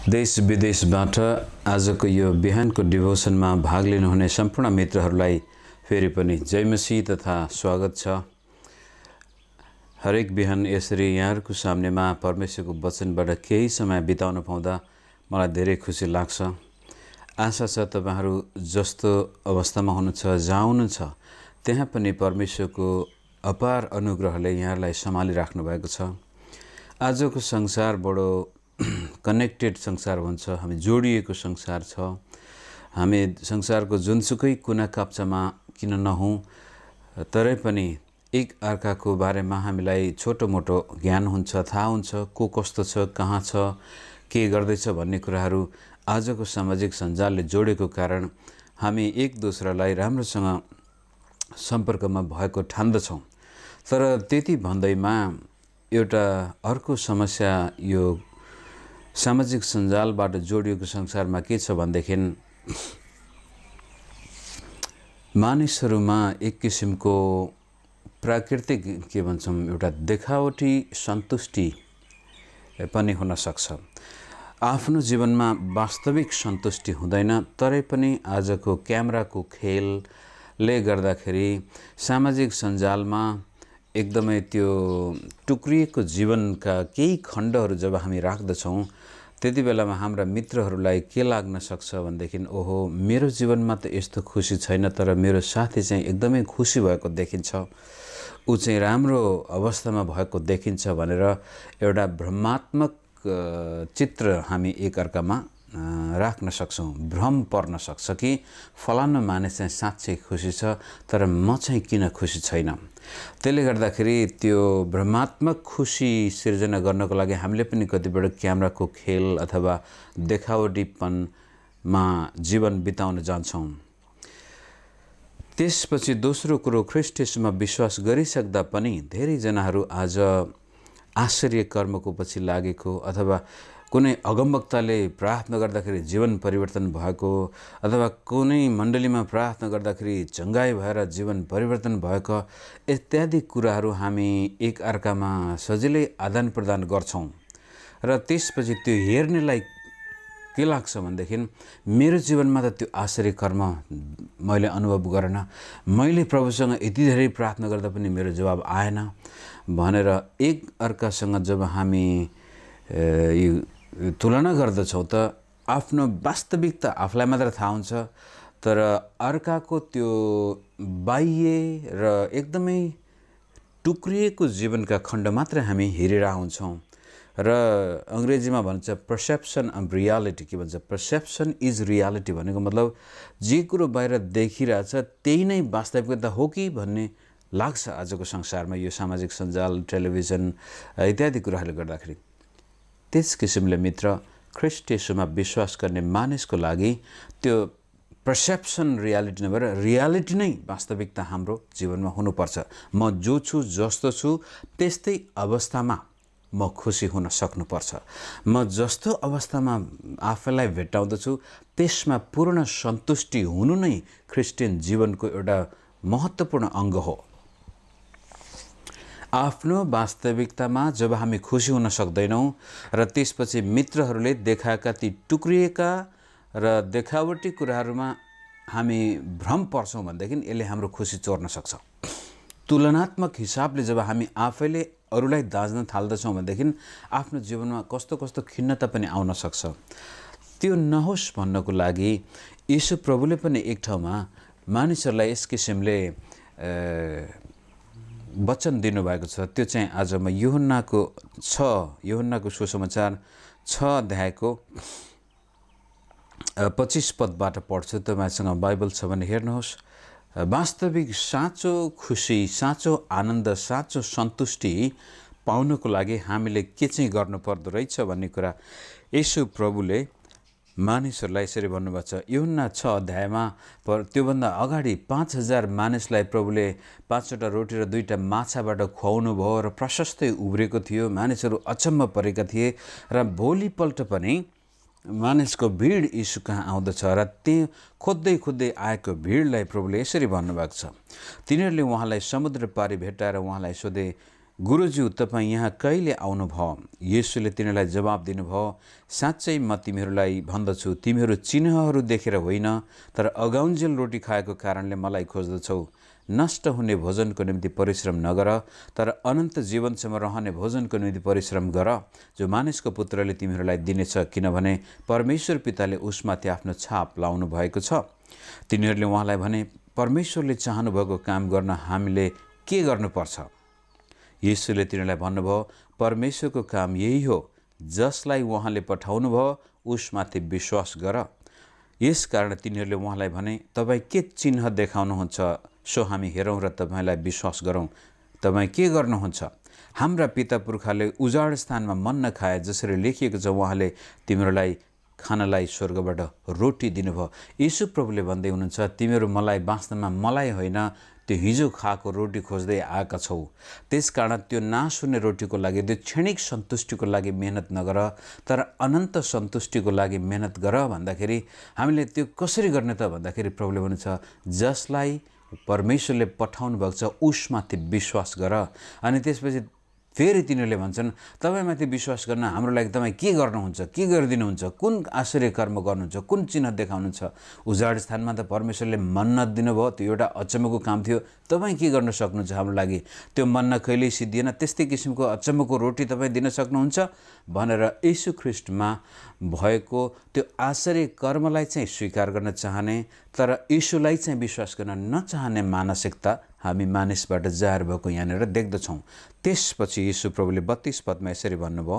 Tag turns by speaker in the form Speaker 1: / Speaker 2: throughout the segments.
Speaker 1: देश विदेशबाट आजको यो बिहानको डिभोसनमा भाग लिनुहुने सम्पूर्ण मित्रहरूलाई फेरि पनि जय मसीह तथा स्वागत छ। हरेक बिहान यसरी यहाँहरूको सामनेमा परमेश्वरको वचनबाट केही समय बिताउन पाउँदा मलाई धेरै खुसी लाग्छ। आशा छ तपाईहरू जस्तो अवस्थामा हुनुहुन्छ, जहाँ हुनुहुन्छ त्यहाँ पनि परमेश्वरको अपार अनुग्रहले यहाँहरूलाई सम्हालिराख्नु भएको छ। आजको संसार बडो कनेक्टेड संसार भन्छ, हामी जोडिएको संसार छ। हामी संसारको जुनसुकै कुना काप्चामा किन नहौँ, तरै पनि एक अर्काको बारेमा हामीलाई छोटो मोटो ज्ञान हुन्छ, थाहा हुन्छ को कस्तो छ, कहाँ छ, के गर्दैछ भन्ने कुराहरू आजको सामाजिक सञ्जालले जोडेको कारण हामी एक दोस्रालाई राम्रोसँग सम्पर्कमा भएको ठान्दछौँ। तर त्यति भन्दैमा एउटा अर्को समस्या यो सामाजिक सञ्जालबाट जोडिएको संसारमा के छ भनेदेखि मानिसहरूमा एक किसिमको प्राकृतिक के भन्छौँ एउटा देखावटी सन्तुष्टि पनि हुन सक्छ। आफ्नो जीवनमा वास्तविक सन्तुष्टि हुँदैन, तरै पनि आजको क्यामेराको खेलले गर्दाखेरि सामाजिक सञ्जालमा एकदमै त्यो टुक्रिएको जीवनका केही खण्डहरू जब हामी राख्दछौँ त्यति बेलामा हाम्रा मित्रहरूलाई के लाग्न सक्छ भनेदेखि ओहो मेरो जीवनमा त यस्तो खुसी छैन, तर मेरो साथी चाहिँ एकदमै खुसी भएको देखिन्छ, ऊ चाहिँ राम्रो अवस्थामा भएको देखिन्छ भनेर एउटा भ्रमात्मक चित्र हामी एकअर्कामा राख्न सक्छौँ। भ्रम पर्न सक्छ कि फलानु मानिस चाहिँ साँच्चै खुसी छ, तर म चाहिँ किन खुसी छैन। त्यसले गर्दाखेरि त्यो भ्रमात्मक खुसी सिर्जना गर्नको लागि हामीले पनि कतिपय क्यामेराको खेल अथवा देखावटीपनमा जीवन बिताउन जान्छौँ। त्यसपछि दोस्रो कुरो, ख्रीष्ट येशूमा विश्वास गरिसक्दा पनि धेरैजनाहरू आज आश्चर्य कर्मको पछि लागेको अथवा कुनै अगमवक्ताले प्रार्थना गर्दाखेरि जीवन परिवर्तन भएको अथवा कुनै मण्डलीमा प्रार्थना गर्दाखेरि चङ्गाई भएर जीवन परिवर्तन भएको इत्यादि कुराहरू हामी एक अर्कामा सजिलै आदान प्रदान गर्छौँ। र त्यसपछि त्यो हेर्नेलाई के लाग्छ भनेदेखि मेरो जीवनमा त त्यो आश्चर्य कर्म मैले अनुभव गरेन, मैले प्रभुसँग यति धेरै प्रार्थना गर्दा पनि मेरो जवाब आएन भनेर एक अर्कासँग जब हामी तुलना गर्दछौँ त आफ्नो वास्तविकता आफूलाई मात्र थाहा हुन्छ, तर अर्काको त्यो बाह्य र एकदमै टुक्रिएको जीवनका खण्ड मात्र हामी हेरिरहेका हुन्छौँ। र अङ्ग्रेजीमा भन्छ पर्सेप्सन अफ रियालिटी, के भन्छ पर्सेप्सन इज रियालिटी भनेको मतलब जे कुरो बाहिर देखिरहेछ त्यही नै वास्तविकता हो कि भन्ने लाग्छ आजको संसारमा यो सामाजिक सञ्जाल, टेलिभिजन इत्यादि कुराहरूले गर्दाखेरि। त्यस किसिमले मित्र ख्रीष्ट येशूमा विश्वास गर्ने मानिसको लागि त्यो पर्सेप्सन रियालिटी नभएर रियालिटी नै वास्तविकता हाम्रो जीवनमा हुनुपर्छ। म जो छु जस्तो छु त्यस्तै अवस्थामा म खुसी हुन सक्नुपर्छ। म जस्तो अवस्थामा आफैलाई भेट्टाउँदछु त्यसमा पूर्ण सन्तुष्टि हुनु नै क्रिस्चियन जीवनको एउटा महत्त्वपूर्ण अङ्ग हो। आफ्नो वास्तविकतामा जब हामी खुसी हुन सक्दैनौँ र त्यसपछि मित्रहरूले देखाएका ती टुक्रिएका र देखावटी कुराहरूमा हामी भ्रम पर्छौँ भनेदेखि यसले हाम्रो खुसी चोर्न सक्छ। तुलनात्मक हिसाबले जब हामी आफैले अरूलाई दाज्न थाल्दछौँ भनेदेखि आफ्नो जीवनमा कस्तो कस्तो खिन्नता पनि आउन सक्छ। त्यो नहोस् भन्नको लागि येशू प्रभुले पनि एक ठाउँमा मानिसहरूलाई यस किसिमले वचन दिनुभएको छ। त्यो चाहिँ आज म यूहन्नाको सुसमाचार 6 अध्यायको 25 पदबाट पढ्छु। तपाईँसँग बाइबल छ भने हेर्नुहोस्। वास्तविक साँचो खुसी, साँचो आनन्द, साँचो सन्तुष्टि पाउनको लागि हामीले के चाहिँ गर्नुपर्दो रहेछ भन्ने कुरा येशू प्रभुले मानिसहरूलाई यसरी भन्नुभएको छ। यूहन्ना 6 अध्यायमा त्योभन्दा अगाडि 5000 मानिसलाई प्रभुले 5वटा रोटी र 2टा माछाबाट खुवाउनु भयो र प्रशस्तै उब्रेको थियो। मानिसहरू अचम्म परेका थिए र भोलिपल्ट पनि मानिसको भिड यीशु कहाँ आउँदछ र त्यो खोज्दै आएको भिडलाई प्रभुले यसरी भन्नुभएको छ। तिनीहरूले उहाँलाई समुद्र पारी भेट्टाएर उहाँलाई सोधे, गुरुज्यू तपाईँ यहाँ कहिले आउनुभयो? येशूले तिनीहरूलाई जवाब दिनुभयो, साँच्चै म तिमीहरूलाई भन्दछु, तिमीहरू चिन्हहरू देखेर होइन तर अगाउन्जेल रोटी खाएको कारणले मलाई खोज्दछौ। नष्ट हुने भोजनको निम्ति परिश्रम नगर, तर अनन्त जीवनसम्म रहने भोजनको निम्ति परिश्रम गर, जो मानिसको पुत्रले तिमीहरूलाई दिनेछ, किनभने परमेश्वर पिताले उसमाथि आफ्नो छाप लाउनु भएको छ। तिनीहरूले उहाँलाई भने, परमेश्वरले चाहनुभएको काम गर्न हामीले के गर्नुपर्छ? येशूले तिनीहरूलाई भन्नुभयो, परमेश्वरको काम यही हो, जसलाई उहाँले पठाउनुभयो उसमाथि विश्वास गर। यस कारण तिनीहरूले उहाँलाई भने, तपाईँ के चिन्ह देखाउनुहुन्छ सो हामी हेरौँ र तपाईँलाई विश्वास गरौँ। तपाईँ के गर्नुहुन्छ? हाम्रा पिता पुर्खाले उजाड स्थानमा मन्ना खाए, जसरी लेखिएको छ, उहाँले तिमीहरूलाई खानलाई स्वर्गबाट रोटी दिनुभयो। यीशु प्रभुले भन्दै हुनुहुन्छ, तिमीहरू मलाई वास्तवमा मलाई होइन त्यो हिजो खाएको रोटी खोज्दै आएका छौ। त्यसकारण त्यो नाश हुने रोटीको लागि, त्यो क्षणिक सन्तुष्टिको लागि मेहनत नगर, तर अनन्त सन्तुष्टिको लागि मेहनत गर। भन्दाखेरि हामीले त्यो कसरी गर्ने त भन्दाखेरि प्रभुले भन्नुहुन्छ, जसलाई परमेश्वरले पठाउनु भएको छ उसमाथि विश्वास गर। अनि त्यसपछि फेरि तिनीहरूले भन्छन्, तपाईँमाथि विश्वास गर्न हाम्रो लागि तपाईँ के गर्नुहुन्छ, के गरिदिनुहुन्छ, कुन आश्चर्य कर्म गर्नुहुन्छ, कुन चिन्ह देखाउनुहुन्छ? उजाड स्थानमा त परमेश्वरले मन्ना दिनुभयो, त्यो एउटा अचम्मको काम थियो। तपाईँ के गर्न सक्नुहुन्छ हाम्रो लागि? त्यो मन्ना कहिल्यै सिद्धिएन, त्यस्तै किसिमको अचम्मको रोटी तपाईँ दिन सक्नुहुन्छ भनेर यीशु ख्रीष्टमा भएको त्यो आश्चर्य कर्मलाई चाहिँ स्वीकार गर्न चाहने, तर यीशुलाई चाहिँ विश्वास गर्न नचाहने मानसिकता हामी मानिसबाट जाहेर भएको यहाँनिर देख्दछौँ। त्यसपछि यीशु प्रभुले 32 पदमा यसरी भन्नुभयो,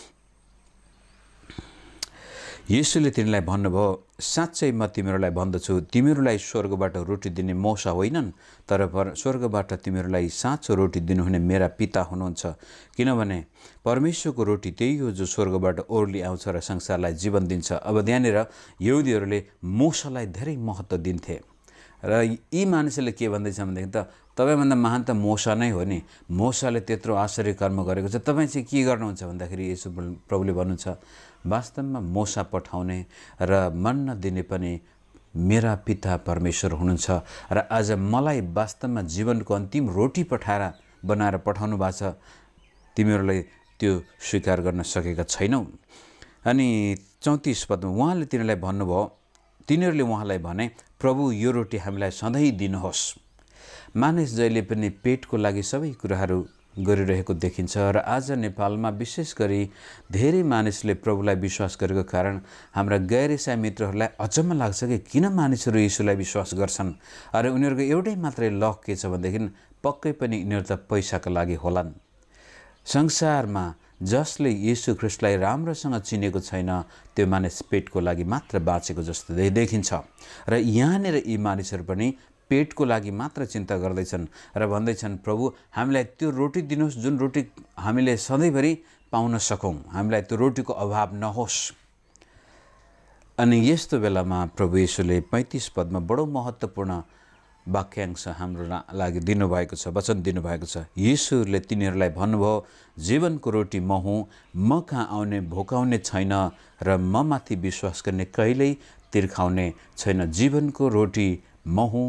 Speaker 1: येशूले तिनीलाई भन्नुभयो, साँच्चै म तिमीहरूलाई भन्दछु, तिमीहरूलाई स्वर्गबाट रोटी दिने मौसा होइनन्, तर स्वर्गबाट तिमीहरूलाई साँचो रोटी दिनुहुने मेरा पिता हुनुहुन्छ। किनभने परमेश्वरको रोटी त्यही हो जो स्वर्गबाट ओर्ली आउँछ र संसारलाई जीवन दिन्छ। अब त्यहाँनिर यहुदीहरूले मौसालाई धेरै महत्त्व दिन्थे र यी मानिसहरूले के भन्दैछ भनेदेखि त तपाईँभन्दा महान त मौसा नै हो नि, मौसाले त्यत्रो आश्चर्य कर्म गरेको छ, तपाईँ चाहिँ के गर्नुहुन्छ भन्दाखेरि यसो प्रभुले भन्नुहुन्छ, वास्तवमा मौसा पठाउने र मन्ना दिने पनि मेरा पिता परमेश्वर हुनुहुन्छ र आज मलाई वास्तवमा जीवनको अन्तिम रोटी बनाएर पठाउनु भएको छ। तिमीहरूले त्यो स्वीकार गर्न सकेका छैनौ। अनि 34 पदमा उहाँले तिनीहरूलाई भन्नुभयो, तिनीहरूले उहाँलाई भने, प्रभु यो रोटी हामीलाई सधैँ दिनुहोस्। मानिस जहिले पनि पेटको लागि सबै कुराहरू गरिरहेको देखिन्छ र आज नेपालमा विशेष गरी धेरै मानिसले प्रभुलाई विश्वास गरेको कारण हाम्रा गैर इसाई मित्रहरूलाई अचम्म लाग्छ कि किन मानिसहरू यीशुलाई विश्वास गर्छन्। अरे उनीहरूको एउटै मात्रै लक के छ भनेदेखि पक्कै पनि यिनीहरू त पैसाको लागि होलान्। संसारमा जसले यीशु ख्रीष्टलाई राम्रोसँग चिनेको छैन त्यो मानिस पेटको लागि मात्र बाँचेको जस्तो देखिन्छ। र यहाँनिर यी मानिसहरू पनि पेटको लागि मात्र चिन्ता गर्दैछन् र भन्दैछन्, प्रभु हामीलाई त्यो रोटी दिनुहोस् जुन रोटी हामीले सधैँभरि पाउन सकौँ, हामीलाई त्यो रोटीको अभाव नहोस्। अनि यस्तो बेलामा प्रभु येशूले 35 पदमा बडो महत्त्वपूर्ण वाक्यांश हाम्रो लागि दिनुभएको छ, वचन दिनुभएको छ। येशूले तिनीहरूलाई भन्नुभयो, जीवनको रोटी म हुँ, म कहाँ आउने भोकाउने छैन र म माथि विश्वास गर्ने कहिल्यै तिर्खाउने छैन। जीवनको रोटी म हुँ,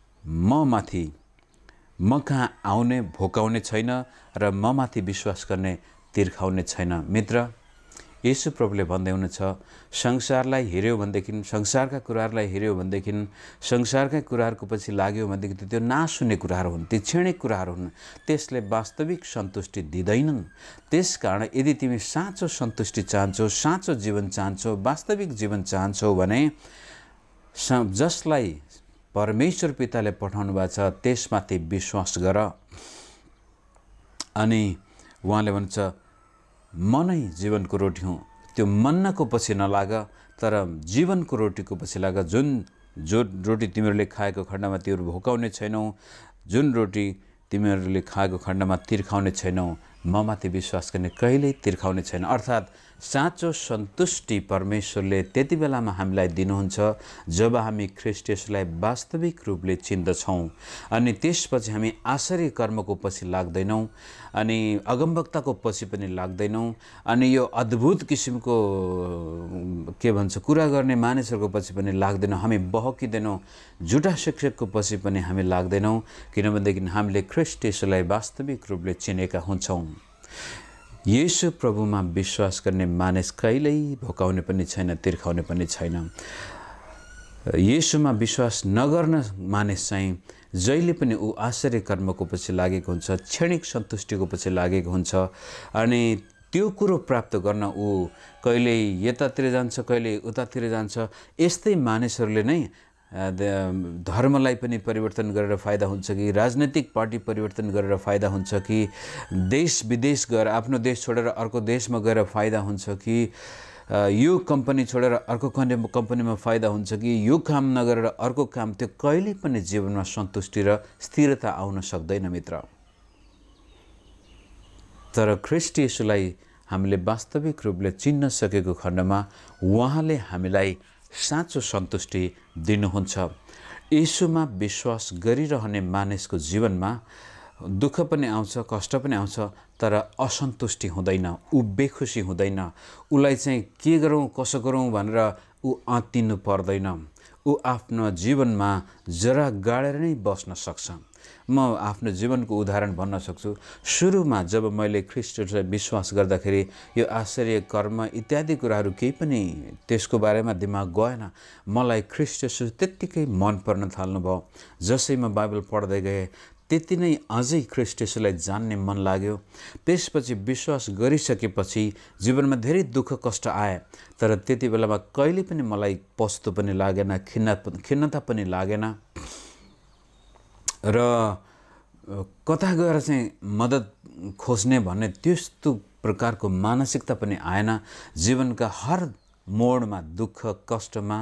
Speaker 1: म कहाँ आउने भोकाउने छैन र म माथि विश्वास गर्ने तिर्खाउने छैन। मित्र, येशू प्रभुले भन्दै हुनुहुन्छ, संसारलाई हेऱ्यो भनेदेखि, संसारका कुराहरूलाई हेऱ्यो भनेदेखि, संसारकै कुराहरूको पछि लाग्यो भनेदेखि त्यो नाश हुने कुराहरू हुन्, ती क्षणिक कुराहरू हुन्, त्यसले वास्तविक सन्तुष्टि दिँदैनन्। त्यसकारण यदि तिमी साँचो सन्तुष्टि चाहन्छौ, साँचो जीवन चाहन्छौ, वास्तविक जीवन चाहन्छौ भने जसलाई परमेश्वर पिताले पठाउनु भएको छ त्यसमाथि विश्वास गर। अनि उहाँले भन्छ, म नै जीवनको रोटी हुँ। त्यो मन्नाको पछि नलाग, तर जीवनको रोटीको पछि लाग। जो रोटी तिमीहरूले खाएको खण्डमा तिमीहरू भोकाउने छैनौ, जुन रोटी तिमीहरूले खाएको खण्डमा तिर्खाउने छैनौ, म माथि विश्वास गर्ने कहिल्यै तिर्खाउने छैन। अर्थात् साँचो सन्तुष्टि परमेश्वरले त्यति बेलामा हामीलाई दिनुहुन्छ जब हामी ख्रीष्ट येशूलाई वास्तविक रूपले चिन्दछौँ। अनि त्यसपछि हामी आश्चर्य कर्मको पछि लाग्दैनौँ। अनि अगमवक्ताको पछि पनि लाग्दैनौँ अनि यो अद्भुत किसिमको के भन्छ कुरा गर्ने मानिसहरूको पछि पनि लाग्दैनौँ। हामी बहकिँदैनौँ, झुटा शिक्षकको पछि पनि हामी लाग्दैनौँ, किनभनेदेखि हामीले ख्रीष्ट येशूलाई वास्तविक रूपले चिनेका हुन्छौँ। येशू प्रभुमा विश्वास गर्ने मानिस कहिल्यै भोकाउने पनि छैन, तिर्खाउने पनि छैन। येशूमा विश्वास नगर्न मानिस चाहिँ जहिले पनि ऊ आश्चर्य कर्मको पछि लागेको हुन्छ, क्षणिक सन्तुष्टिको पछि लागेको हुन्छ अनि त्यो कुरो प्राप्त गर्न ऊ कहिले यतातिर जान्छ, कहिले उतातिर जान्छ। यस्तै मानिसहरूले नै धर्मलाई पनि परिवर्तन गरेर फाइदा हुन्छ कि राजनैतिक पार्टी परिवर्तन गरेर फाइदा हुन्छ कि देश विदेश गएर आफ्नो देश छोडेर अर्को देशमा गएर फाइदा हुन्छ कि यो कम्पनी छोडेर अर्को कम्पनीमा फाइदा हुन्छ कि यो काम नगरेर अर्को काम, त्यो कहिले पनि जीवनमा सन्तुष्टि र स्थिरता आउन सक्दैन मित्र। तर ख्रीष्ट येशूलाई हामीले वास्तविक रूपले चिन्न सकेको खण्डमा उहाँले हामीलाई साँचो सन्तुष्टि दिनुहुन्छ। येशूमा विश्वास गरिरहने मानिसको जीवनमा दुःख पनि आउँछ, कष्ट पनि आउँछ, तर असन्तुष्टि हुँदैन, ऊ बेखुसी हुँदैन, उसलाई चाहिँ के गरौँ कसो गरौँ भनेर ऊ आत्तिनु पर्दैन। ऊ आफ्नो जीवनमा जरा गाडेर नै बस्न सक्छ। म आफ्नो जीवनको उदाहरण भन्न सक्छु। सुरुमा जब मैले ख्रीष्टलाई विश्वास गर्दाखेरि यो आश्चर्य कर्म इत्यादि कुराहरू केही पनि त्यसको बारेमा दिमाग गएन। मलाई ख्रीष्ट त्यत्तिकै मन पर्न थाल्नुभयो। जसै म बाइबल पढ्दै गएँ त्यति नै अझै ख्रीष्ट येशूलाई जान्ने मन लाग्यो। त्यसपछि विश्वास गरिसकेपछि जीवनमा धेरै दुःख कष्ट आए, तर त्यति बेलामा कहिले पनि मलाई पस्तो पनि लागेन, खिन्नता पनि लागेन र कता गएर चाहिँ मद्दत खोज्ने भन्ने त्यस्तो प्रकारको मानसिकता पनि आएन। जीवनका हर मोडमा दुःख कष्टमा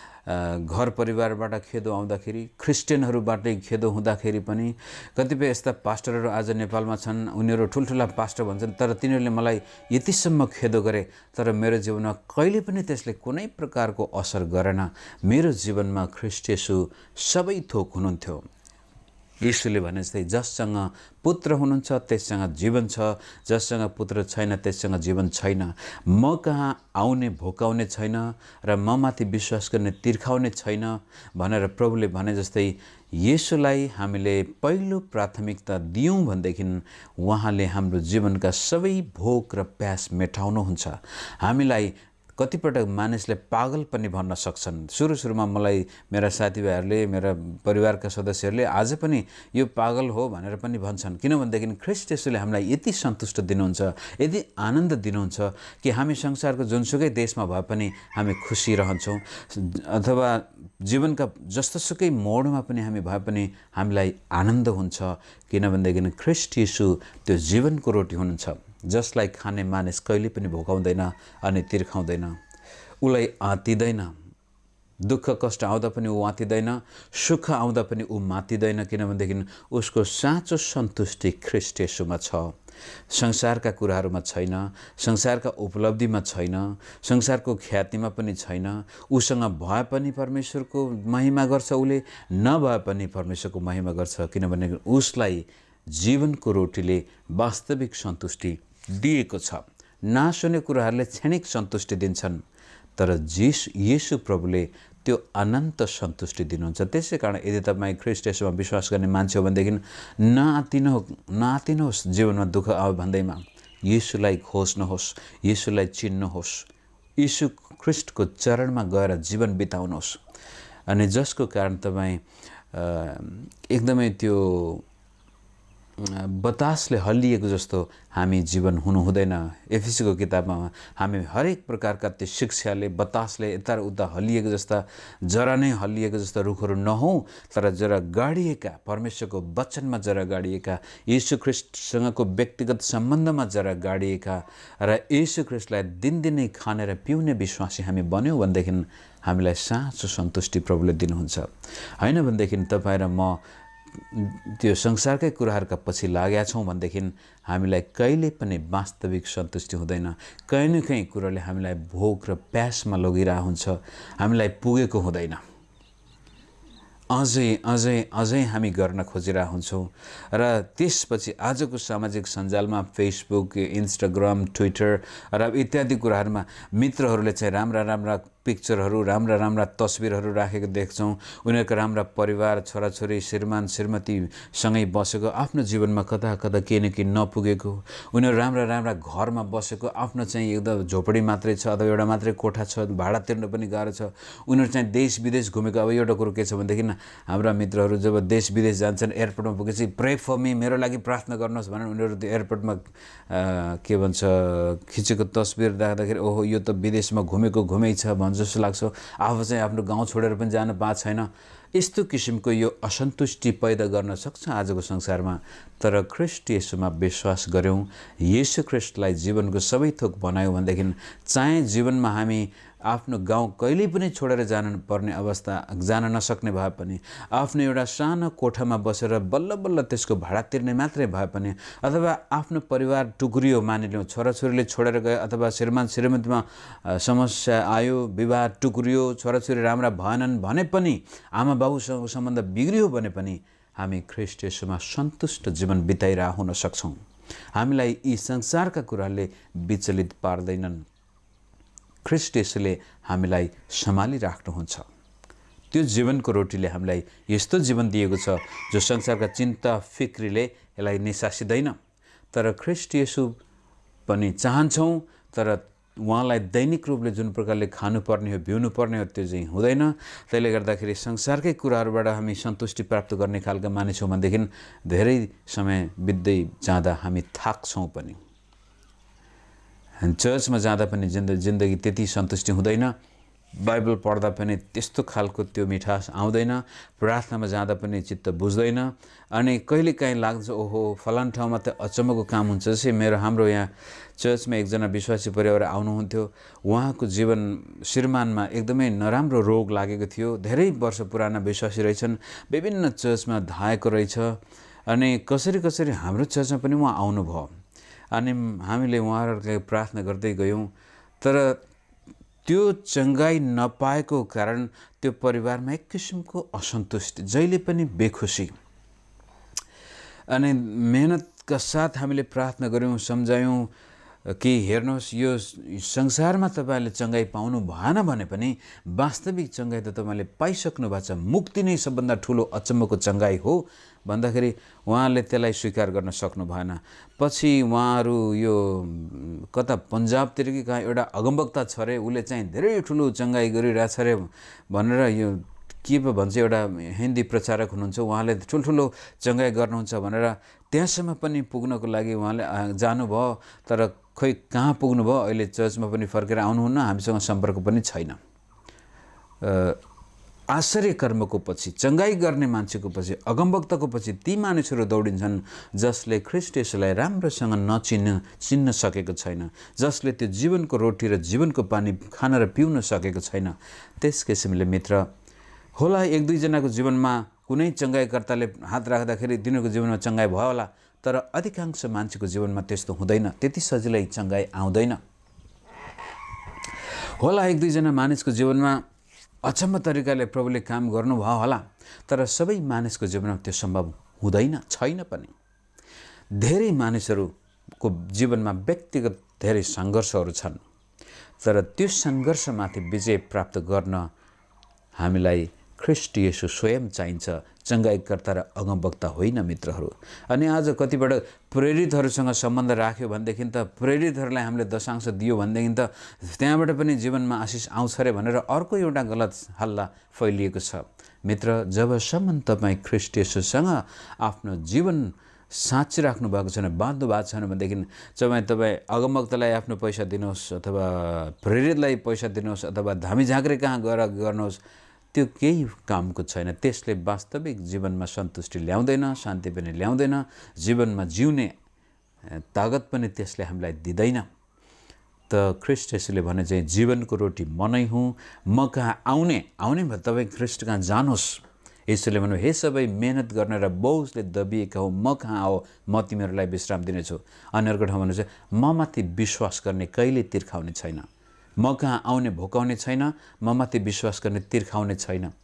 Speaker 1: घर परिवारबाट खेदो आउँदाखेरि, क्रिस्चियनहरूबाटै खेदो हुँदाखेरि पनि कतिपय यस्ता पास्टरहरू आज नेपालमा छन्, उनीहरू ठुल्ठुला पास्टर भन्छन्, तर तिनीहरूले मलाई यतिसम्म खेदो गरे, तर मेरो जीवनमा कहिले पनि त्यसले कुनै प्रकारको असर गरेन। मेरो जीवनमा ख्रीष्ट येशू सबै थोक हुनुहुन्थ्यो। येशूले भने जस्तै जससँग पुत्र हुनुहुन्छ त्यससँग जीवन छ, जससँग पुत्र छैन त्यससँग जीवन छैन। म कहाँ आउने भोकाउने छैन र म माथि विश्वास गर्ने तिर्खाउने छैन भनेर प्रभुले भने जस्तै येशूलाई हामीले पहिलो प्राथमिकता दियौँ भनेदेखि उहाँले हाम्रो जीवनका सबै भोक र प्यास मेटाउनुहुन्छ। हामीलाई कतिपटक मानिसले पागल पनि भन्न सक्छन्। सुरुमा मलाई मेरा साथीभाइहरूले, मेरा परिवारका सदस्यहरूले आज पनि यो पागल हो भनेर पनि भन्छन्। किनभनेदेखि ख्रीष्ट येशूले हामीलाई यति सन्तुष्ट दिनुहुन्छ, यति आनन्द दिनुहुन्छ कि हामी संसारको जुनसुकै देशमा भए पनि हामी खुसी रहन्छौँ, अथवा जीवनका जस्तोसुकै मोडमा पनि हामी भए पनि हामीलाई आनन्द हुन्छ। किनभनेदेखि ख्रीष्ट येशू त्यो जीवनको रोटी हुनुहुन्छ, जसलाई खाने मानिस कहिले पनि भोकाउँदैन अनि तिर्खाउँदैन, उसलाई आँतिदैन। दुःख कष्ट आउँदा पनि ऊ आँतिदैन, सुख आउँदा पनि ऊ मातिदैन, किनभनेदेखि उसको साँचो सन्तुष्टि ख्रीष्ट येशूमा छ। संसारका कुराहरूमा छैन, संसारका उपलब्धिमा छैन, संसारको ख्यातिमा पनि छैन। उसँग भए पनि परमेश्वरको महिमा गर्छ, उसले नभए पनि परमेश्वरको महिमा गर्छ, किनभने उसलाई जीवनको रोटीले वास्तविक सन्तुष्टि दिएको छ। नासुने कुराहरूले क्षणिक सन्तुष्टि दिन्छन्, तर येशू प्रभुले त्यो अनन्त सन्तुष्टि दिनुहुन्छ। त्यसै कारण यदि तपाईँ ख्रीष्ट येशूमा विश्वास गर्ने मान्छे हो भनेदेखि नआतिनुहोस् जीवनमा दुःख आयो भन्दैमा। येशूलाई खोज्नुहोस्, येशूलाई चिन्नुहोस्, येशू ख्रीष्टको चरणमा गएर जीवन बिताउनुहोस्, अनि जसको कारण तपाईँ एकदमै त्यो बतासले हल्लिएको जस्तो हामी जीवन हुनु हुँदैन। एफिसीको किताबमा हामी हरेक प्रकारका त्यो शिक्षाले बतासले यता उता हल्लिएको जस्ता, जरा नै हल्लिएको जस्ता रुखहरू नहौँ, तर जरा गाडिएका, परमेश्वरको वचनमा जरा गाडिएका, येशू ख्रीष्टसँगको व्यक्तिगत सम्बन्धमा जरा गाडिएका र येशू ख्रीष्टलाई दिनदिनै खाने र पिउने विश्वासी हामी बन्यौँ भनेदेखि हामीलाई साँचो सन्तुष्टि प्रभुले दिनुहुन्छ। होइन भनेदेखि तपाईँ र म त्यो संसारकै कुराहरूका पछि लागेका छौँ भनेदेखि हामीलाई कहिले पनि वास्तविक सन्तुष्टि हुँदैन। कहीँ न कहीँ कुराले हामीलाई भोक र प्यासमा लगिरहेको हुन्छ, हामीलाई पुगेको हुँदैन। अझै हामी गर्न खोजिरहेका हुन्छौँ र त्यसपछि आजको सामाजिक सञ्जालमा फेसबुक, इन्स्टाग्राम, ट्विटर र इत्यादि कुराहरूमा मित्रहरूले चाहिँ राम्रा पिक्चरहरू, राम्रा तस्बिरहरू राखेको देख्छौँ। उनीहरूको राम्रा परिवार, छोराछोरी, श्रीमान श्रीमतीसँगै बसेको, आफ्नो जीवनमा कता केही न केही नपुगेको, उनीहरू राम्रा घरमा बसेको, आफ्नो चाहिँ एकदम झोपडी मात्रै छ अथवा एउटा मात्रै कोठा छ, भाडा तिर्न पनि गाह्रो छ। उनीहरू चाहिँ देश विदेश घुमेको। अब एउटा कुरो के छ भनेदेखि हाम्रा मित्रहरू जब देश विदेश जान्छन्, एयरपोर्टमा पुगेपछि प्रे फर मी, मेरो लागि प्रार्थना गर्नुहोस् भनेर उनीहरू त्यो एयरपोर्टमा के भन्छ खिचेको तस्बिर राख्दाखेरि ओहो यो त विदेशमा घुमै छ जस्तो लाग्छ। आफू चाहिँ आफ्नो गाउँ छोडेर पनि जान पाएको छैन। यस्तो किसिमको यो असन्तुष्टि पैदा गर्न सक्छ आजको संसारमा। तर ख्रीष्ट येशूमा विश्वास गऱ्यौँ, येशू ख्रीष्टलाई जीवनको सबै थोक बनायौँ भनेदेखि चाहे जीवनमा हामी आफ्नो गाउँ कहिल्यै पनि छोडेर जान नसक्ने भए पनि, आफ्नो एउटा सानो कोठामा बसेर बल्ल त्यसको भाडा तिर्ने मात्रै भए पनि, अथवा आफ्नो परिवार टुक्रियो मानिलिउँ, छोराछोरीले छोडेर गए अथवा श्रीमान श्रीमतीमा समस्या आयो, विवाह टुक्रियो, छोराछोरी राम्रा भएनन् भने पनि, आमा बाबुसँग सम्बन्ध बिग्रियो भने पनि हामी ख्रीष्ट येशूमा सन्तुष्ट जीवन बिताइरह हुन सक्छौँ। हामीलाई यी संसारका कुराहरूले विचलित पार्दैनन्। ख्रीष्ट येशूले हामीलाई सम्हालिराख्नुहुन्छ। त्यो जीवनको रोटीले हामीलाई यस्तो जीवन दिएको छ जो संसारका चिन्ता फिक्रीले यसलाई निसासिँदैन। तर ख्रीष्ट येशू पनि चाहन्छौँ, तर उहाँलाई दैनिक रूपले जुन प्रकारले खानुपर्ने हो, पिउनुपर्ने हो, त्यो चाहिँ हुँदैन। त्यसले गर्दाखेरि संसारकै कुराहरूबाट हामी सन्तुष्टि प्राप्त गर्ने खालका मानिसौँ भनेदेखि धेरै समय बित्दै जाँदा हामी थाक्छौँ पनि। चर्चमा जाँदा पनि जिन्दगी त्यति सन्तुष्टि हुँदैन, बाइबल पढ्दा पनि त्यस्तो खालको त्यो मिठास आउँदैन, प्रार्थनामा जाँदा पनि चित्त बुझ्दैन। अनि कहिलेकाहीँ लाग्छ ओहो फलान ठाउँमा त अचम्मको काम हुन्छ। जस्तै हाम्रो यहाँ चर्चमा एकजना विश्वासी परिवार आउनुहुन्थ्यो। उहाँको जीवन श्रीमानमा एकदमै नराम्रो रोग लागेको थियो। धेरै वर्ष पुराना विश्वासी रहेछन्, विभिन्न चर्चमा धाएको रहेछ। अनि कसरी हाम्रो चर्चमा पनि उहाँ आउनुभयो। अनि हामीले उहाँहरूलाई प्रार्थना गर्दै गयौँ। तर त्यो चङ्गाई नपाएको कारण त्यो परिवारमा एक किसिमको असन्तुष्टि, जहिले पनि बेखुसी। अनि मेहनतका साथ हामीले प्रार्थना गऱ्यौँ, सम्झायौँ कि हेर्नुहोस् यो संसारमा तपाईँले चङ्गाई पाउनु भएन भने पनि वास्तविक चङ्गाई त तपाईँले पाइसक्नु भएको छ। मुक्ति नै सबभन्दा ठुलो अचम्मको चङ्गाई हो भन्दाखेरि उहाँले त्यसलाई स्वीकार गर्न सक्नु भएन। पछि उहाँहरू यो कता पन्जाबतिर कि कहाँ एउटा अगमवक्ता छ अरे, उसले चाहिँ धेरै ठुलो चङ्गाई गरिरहेछ अरे भनेर यो के पो भन्छ, एउटा हिन्दी प्रचारक हुनुहुन्छ, उहाँले ठुल्ठुलो चङ्गाई गर्नुहुन्छ भनेर त्यहाँसम्म पनि पुग्नको लागि उहाँले जानुभयो। तर खोइ कहाँ पुग्नुभयो, अहिले चर्चमा पनि फर्केर आउनुहुन्न, हामीसँग सम्पर्क पनि छैन। आश्चर्य कर्मको पछि, चङ्गाई गर्ने मान्छेको पछि, अगमवक्ताको पछि ती मानिसहरू दौडिन्छन् जसले ख्रीष्ट येशूलाई राम्रोसँग चिन्न सकेको छैन, जसले त्यो जीवनको रोटी र जीवनको पानी खान र पिउन सकेको छैन। त्यस किसिमले मित्र होला एक दुईजनाको जीवनमा कुनै चङ्गाईकर्ताले हात राख्दाखेरि तिनीहरूको जीवनमा चङ्गाई भयो होला, तर अधिकांश मान्छेको जीवनमा त्यस्तो हुँदैन। त्यति सजिलै चङ्गाई आउँदैन। होला एक दुईजना मानिसको जीवनमा अचम्म तरिकाले प्रभुले काम गर्नुभयो होला, तर सबै मानिसको जीवनमा त्यो सम्भव हुँदैन, छैन पनि। धेरै मानिसहरूको जीवनमा व्यक्तिगत धेरै सङ्घर्षहरू छन्, तर त्यो सङ्घर्षमाथि विजय प्राप्त गर्न हामीलाई ख्रीष्ट येशू स्वयं चाहिन्छ, चङ्गाईकर्ता र अगमवक्ता होइन मित्रहरू। अनि आज कतिबाट प्रेरितहरूसँग सम्बन्ध राख्यो भनेदेखि त, प्रेरितहरूलाई हामीले दशांश दियो भनेदेखि त त्यहाँबाट पनि जीवनमा आशिष आउँछ अरे भनेर अर्को एउटा गलत हल्ला फैलिएको छ। मित्र, जबसम्म तपाईँ ख्रीष्ट येशूसँग आफ्नो जीवन साँचिराख्नु भएको छैन, बाँध्नु भएको छैन भनेदेखि तपाईँ अगमवक्तालाई आफ्नो पैसा दिनुहोस् अथवा प्रेरितलाई पैसा दिनुहोस् अथवा धामी झाँक्रे कहाँ गएर गर्नुहोस्, त्यो केही कामको छैन। त्यसले वास्तविक जीवनमा सन्तुष्टि ल्याउँदैन, शान्ति पनि ल्याउँदैन, जीवनमा जिउने तागत पनि त्यसले हामीलाई दिँदैन। त ख्रीष्ट येशूले भने चाहिँ जीवनको रोटी म नै हुँ, म कहाँ आउने भयो तपाईँ ख्रीष्ट कहाँ जानुहोस्। येशूले भन्नु हे सबै मेहनत गर्ने र बोझले दबिएका हो, म कहाँ आओ, म तिमीहरूलाई विश्राम दिनेछु। अनि अर्को ठाउँ भन्नुहुन्छ म माथि विश्वास गर्ने कहिले तिर्खाउने छैन, म कहाँ आउने भोकाउने छैन, म माथि विश्वास गर्ने तिर्खाउने छैन।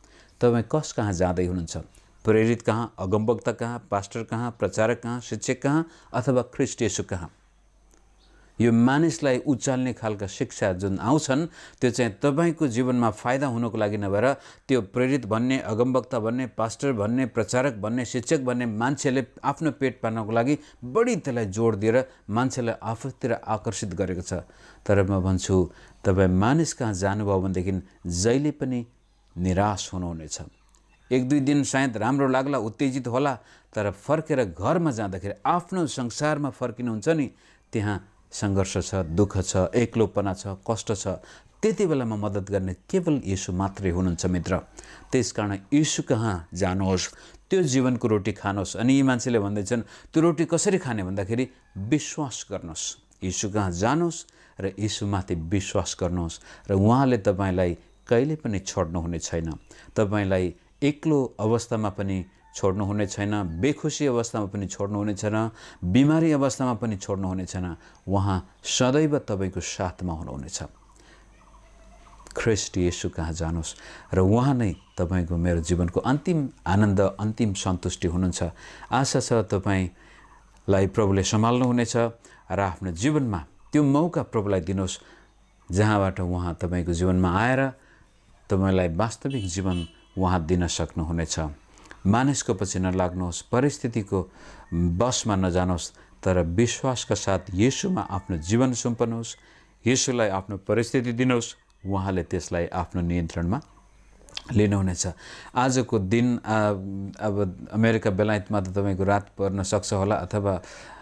Speaker 1: तपाईँ कस कहाँ जाँदै हुनुहुन्छ? प्रेरित कहाँ, अगमवक्ता कहाँ, पास्टर कहाँ, प्रचारक कहाँ, शिक्षक कहाँ अथवा ख्रीष्ट येशू कहाँ? यो मानिसलाई उचाल्ने खालका शिक्षा जुन आउँछन् त्यो चाहिँ तपाईको जीवनमा फाइदा हुनको लागि नभएर त्यो प्रेरित भन्ने, अगमवक्ता भन्ने, पास्टर भन्ने, प्रचारक भन्ने, शिक्षक भन्ने मान्छेले आफ्नो पेट पाल्नको लागि बढी त्यसलाई जोड दिएर मान्छेलाई आफूतिर आकर्षित गरेको छ। तर म भन्छु तपाईँ मानिस कहाँ जानुभयो भनेदेखि जहिले पनि निराश हुनुहुनेछ। एक दुई दिन सायद राम्रो लाग्ला, उत्तेजित होला, तर फर्केर घरमा जाँदाखेरि आफ्नो संसारमा फर्किनुहुन्छ नि, त्यहाँ संघर्ष छ, दुःख छ, एक्लोपना छ, कष्ट छ। त्यति बेलामा मद्दत गर्ने केवल येशू मात्रै हुनुहुन्छ मित्र। त्यसकारण येशू कहाँ जानुहोस्, त्यो जीवनको रोटी खानुहोस्। अनि यी मान्छेले भन्दैछन् त्यो रोटी कसरी खाने भन्दाखेरि विश्वास गर्नुहोस्, येशू कहाँ जानुहोस् र येशूमाथि विश्वास गर्नुहोस् र उहाँले तपाईँलाई कहिले पनि छोड्नुहुने छैन। तपाईँलाई एक्लो अवस्थामा पनि छोड्नुहुने छैन, बेखुसी अवस्थामा पनि छोड्नुहुने छैन, बिमारी अवस्थामा पनि छोड्नुहुने छैन। उहाँ सदैव तपाईँको साथमा हुनुहुनेछ। ख्रीष्ट येशू कहाँ जानुहोस् र उहाँ नै तपाईँको मेरो जीवनको अन्तिम आनन्द, अन्तिम सन्तुष्टि हुनुहुन्छ। आशा छ तपाईँलाई प्रभुले सम्हाल्नुहुनेछ र आफ्नो जीवनमा त्यो मौका प्रभुलाई दिनुहोस् जहाँबाट उहाँ तपाईँको जीवनमा आएर तपाईँलाई वास्तविक जीवन उहाँ दिन सक्नुहुनेछ। मानिसको पछि नलाग्नुहोस्, परिस्थितिको बसमा नजानुहोस्, तर विश्वासका साथ येशूमा आफ्नो जीवन सुम्पनुहोस्, येशूलाई आफ्नो परिस्थिति दिनुहोस्, उहाँले त्यसलाई आफ्नो नियन्त्रणमा लिनुहुनेछ। आजको दिन अब अमेरिका बेलायतमा त तपाईँको रात पर्न सक्छ होला, अथवा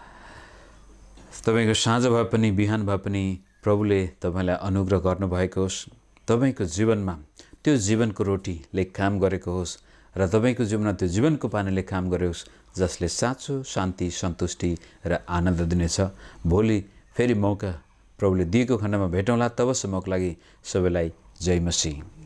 Speaker 1: तपाईँको साँझ भए पनि बिहान भए पनि प्रभुले तपाईँलाई अनुग्रह गर्नुभएको होस्। तपाईँको जीवनमा त्यो जीवनको रोटीले काम गरेको होस् र तपाईँको जीवनमा त्यो जीवनको पानीले काम गरोस्, जसले साँचो शान्ति, सन्तुष्टि र आनन्द दिनेछ। भोलि फेरि मौका प्रभुले दिएको खण्डमा भेटौँला। तबसम्मको लागि सबैलाई जय मसीह।